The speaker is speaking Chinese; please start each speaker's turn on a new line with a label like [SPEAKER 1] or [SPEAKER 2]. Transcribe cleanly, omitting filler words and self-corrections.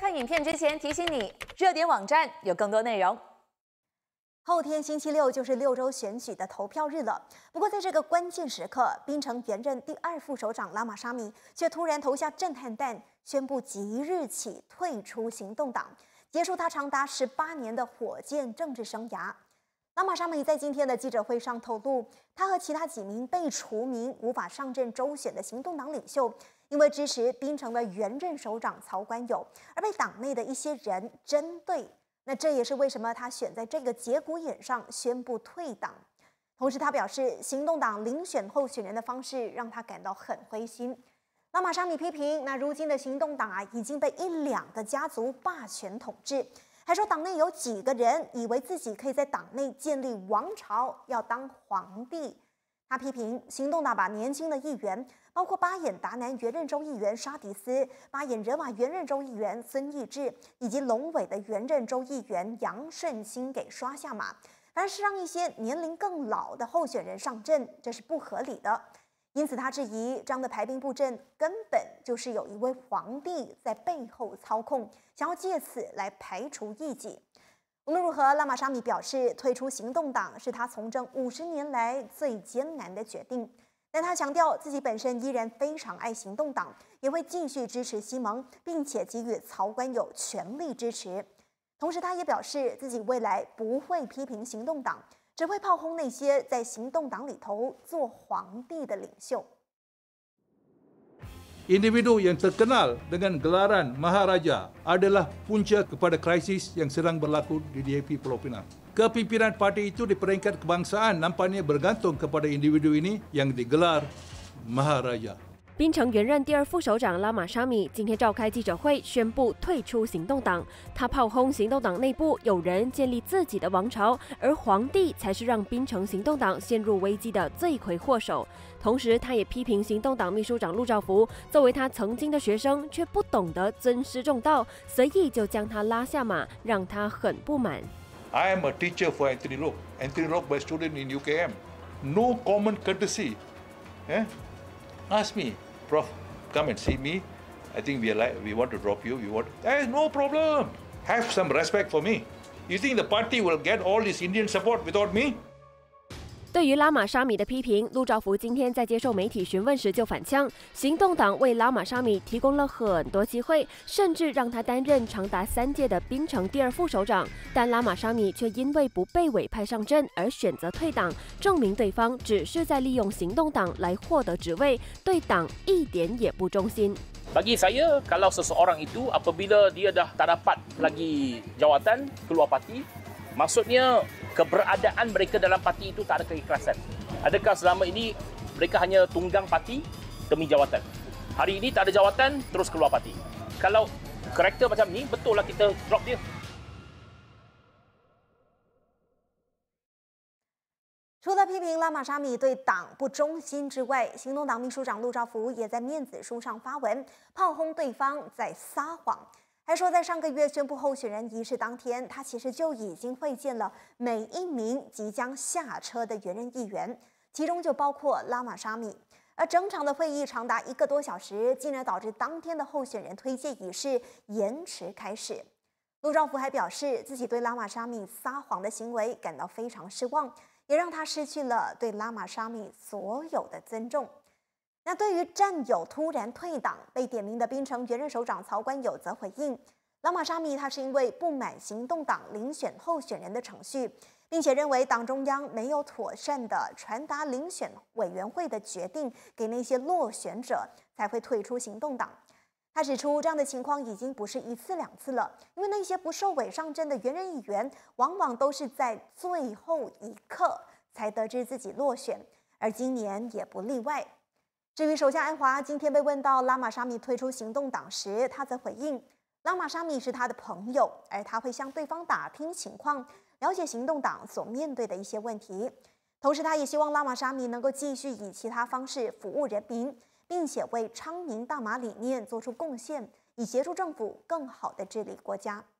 [SPEAKER 1] 看影片之前，提醒你，热点网站有更多内容。
[SPEAKER 2] 后天星期六就是6州选举的投票日了。不过在这个关键时刻，槟城原任第2副首长拉玛沙米却突然投下震撼弹，宣布即日起退出行动党，结束他长达18年的火箭政治生涯。拉玛沙米在今天的记者会上透露，他和其他几名被除名、无法上阵州选的行动党领袖，因为支持槟城的原任首长曹观友，而被党内的一些人针对。那这也是为什么他选在这个节骨眼上宣布退党。同时，他表示，行动党遴选候选人的方式让他感到很灰心。拉玛沙米批评，那如今的行动党已经被1、2个家族霸权统治，还说党内有几个人以为自己可以在党内建立王朝，要当皇帝。他批评行动党把年轻的议员，包括巴彦达南原任州议员沙迪斯、巴彦惹马原任州议员孙义志，以及龙尾的原任州议员杨顺兴给刷下马，反而是让一些年龄更老的候选人上阵，这是不合理的。因此，他质疑这样的排兵布阵根本就是有一位皇帝在背后操控，想要借此来排除异己。无论如何，拉玛沙米表示，退出行动党是他从政50年来最艰难的决定。但他强调自己本身依然非常爱行动党，也会继续支持西蒙，并且给予曹观友全力支持。同时，他也表示自己未来不会批评行动党，只会炮轰那些在行动党里头做皇帝的领袖。
[SPEAKER 3] Individu yang terkenal dengan gelaran Maharaja adalah punca kepada krisis yang sedang berlaku di DAP Pulau Pinang. Kepimpinan parti itu di peringkat kebangsaan nampaknya bergantung kepada individu ini yang digelar Maharaja.
[SPEAKER 4] 槟城原任第2副首长拉玛沙米今天召开记者会，宣布退出行动党。他炮轰行动党内部有人建立自己的王朝，而皇帝才是让槟城行动党陷入危机的罪魁祸首。同时，他也批评行动党秘书长陆兆福作为他曾经的学生，却不懂得尊师重道，随意就将他拉下马，让他很不满。
[SPEAKER 3] I am a teacher for Anthony Roque. Anthony Roque was a student in UKM. No common courtesy. Ask me, Prof, come and see me. I think we want to drop you. There is no problem. Have some respect for me. You think the party will get all this Indian support without me?
[SPEAKER 4] 对于拉玛沙米的批评，陆兆福今天在接受媒体询问时就反呛，行动党为拉玛沙米提供了很多机会，甚至让他担任长达3届的槟城第2副首长，但拉玛沙米却因为不被委派上阵而选择退党，证明对方只是在利用行动党来获得职位，对党一点也不忠心。
[SPEAKER 5] Bagi saya, kalau seseorang itu apabila dia dah tak dapat lagi jawatan keluar parti, maksudnya keberadaan mereka dalam parti itu tak ada keikhlasan. Adakah selama ini mereka hanya tunggang parti demi jawatan? Hari ini tak ada jawatan, terus keluar parti. Kalau karakter macam ni, betul lah kita drop dia.
[SPEAKER 2] 除了批评拉玛沙米对党不忠心之外，行动党秘书长陆兆福也在面子书上发文，炮轰对方在撒谎，还说在上个月宣布候选人仪式当天，他其实就已经会见了每一名即将下车的原任议员，其中就包括拉玛沙米。而整场的会议长达1个多小时，竟然导致当天的候选人推荐仪式延迟开始。陆兆福还表示，自己对拉玛沙米撒谎的行为感到非常失望，也让他失去了对拉玛沙米所有的尊重。那对于战友突然退党被点名的槟城原任首长曹观友则回应，拉玛沙米他是因为不满行动党遴选候选人的程序，并且认为党中央没有妥善的传达遴选委员会的决定给那些落选者，才会退出行动党。他指出，这样的情况已经不是1次2次了，因为那些不受委上阵的原任议员，往往都是在最后一刻才得知自己落选，而今年也不例外。至于首相安华今天被问到拉玛沙米退出行动党时，他则回应，拉玛沙米是他的朋友，而他会向对方打听情况，了解行动党所面对的一些问题。同时，他也希望拉玛沙米能够继续以其他方式服务人民，并且为昌明大马理念做出贡献，以协助政府更好地治理国家。